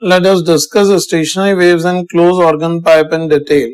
Let us discuss stationary waves and closed organ pipe in detail.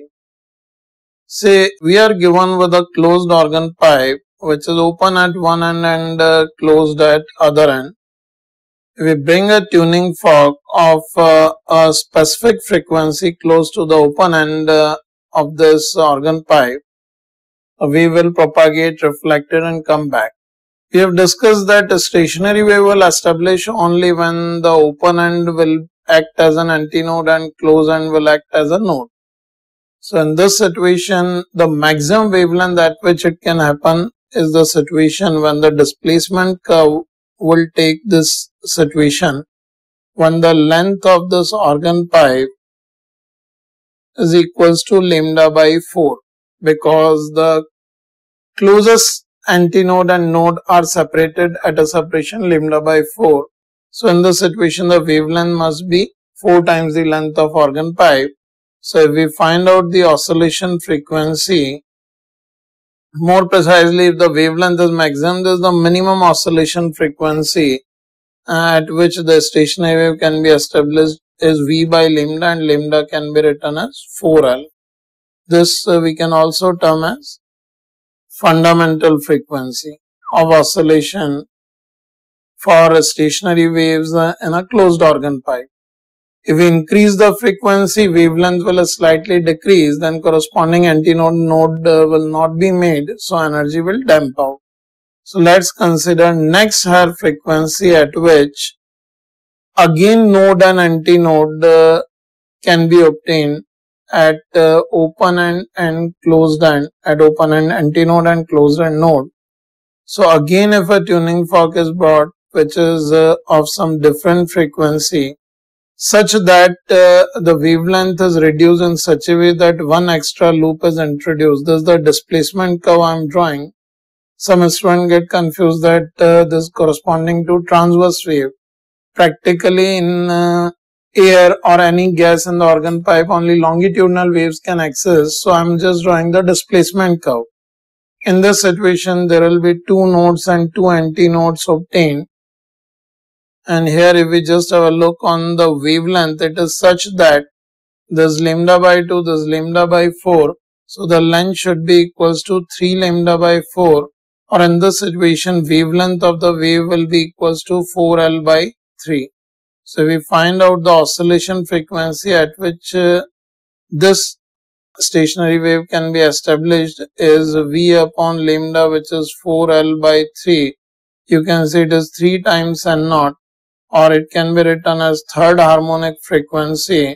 Say we are given with a closed organ pipe which is open at one end and closed at other end. We bring a tuning fork of a specific frequency close to the open end of this organ pipe. We will propagate, reflect it and come back. We have discussed that a stationary wave will establish only when the open end will act as an antinode and closed end will act as a node. So in this situation, the maximum wavelength at which it can happen is the situation when the displacement curve will take this situation when the length of this organ pipe is equals to lambda by 4, because the closest antinode and node are separated at a separation lambda by 4. So in this situation, the wavelength must be 4 times the length of organ pipe. So if we find out the oscillation frequency, more precisely if the wavelength is maximum, this is the minimum oscillation frequency at which the stationary wave can be established is V by lambda, and lambda can be written as 4L. This we can also term as fundamental frequency of oscillation for stationary waves in a closed organ pipe. If we increase the frequency, wavelength will slightly decrease, then corresponding antinode node will not be made, so energy will damp out. So let's consider next higher frequency at which again node and antinode can be obtained at open end and closed end, at open end antinode and closed end node. So again, if a tuning fork is brought which is of some different frequency, such that the wavelength is reduced in such a way that one extra loop is introduced. This is the displacement curve I am drawing. Some students get confused that this is corresponding to transverse wave. Practically in air or any gas in the organ pipe, only longitudinal waves can exist. So I am just drawing the displacement curve. In this situation, there will be two nodes and two antinodes obtained. And here if we just have a look on the wavelength, it is such that this lambda by 2, this lambda by 4. So the length should be equals to 3 lambda by 4. Or in this situation, wavelength of the wave will be equals to 4L by 3. So we find out the oscillation frequency at which this stationary wave can be established is V upon lambda, which is 4L by 3. You can see it is 3 times N0. Or it can be written as third harmonic frequency,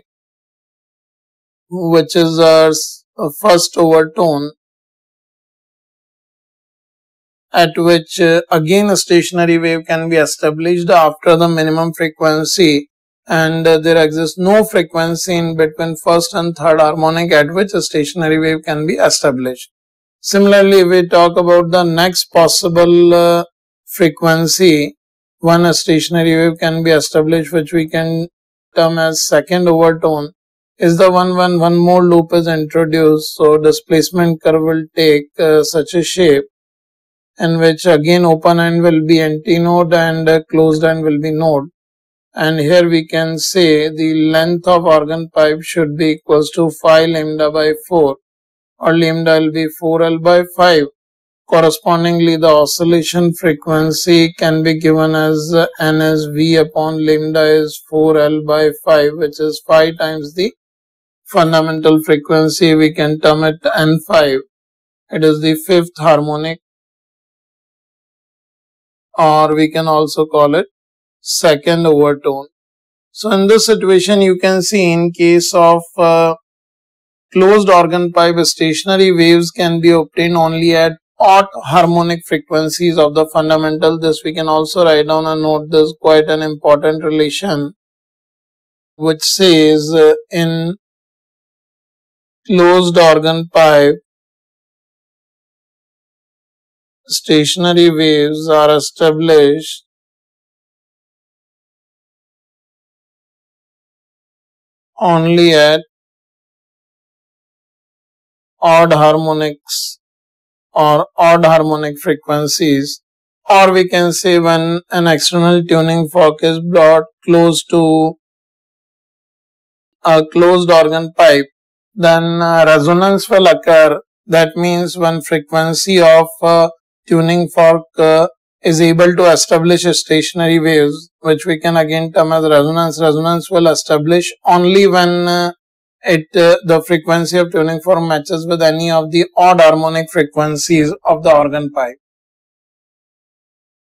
which is our first overtone, at which again a stationary wave can be established after the minimum frequency, and there exists no frequency in between first and third harmonic at which a stationary wave can be established. Similarly, we talk about the next possible frequency when a stationary wave can be established, which we can term as second overtone, is the one when one more loop is introduced. So displacement curve will take such a shape in which again open end will be antinode and closed end will be node. And here we can say the length of organ pipe should be equals to 5 lambda by 4, or lambda will be 4L by 5. Correspondingly, the oscillation frequency can be given as N as V upon lambda is 4L by 5, which is 5 times the fundamental frequency. We can term it N5. It is the fifth harmonic, or we can also call it second overtone. So in this situation, you can see in case of closed organ pipe, stationary waves can be obtained only at odd harmonic frequencies of the fundamental. This we can also write down and note this quite an important relation, which says in closed organ pipe, stationary waves are established only at odd harmonics or odd harmonic frequencies, or we can say when an external tuning fork is brought close to a closed organ pipe, then resonance will occur. That means when frequency of tuning fork is able to establish stationary waves, which we can again term as resonance. Resonance will establish only when the frequency of tuning fork matches with any of the odd harmonic frequencies of the organ pipe.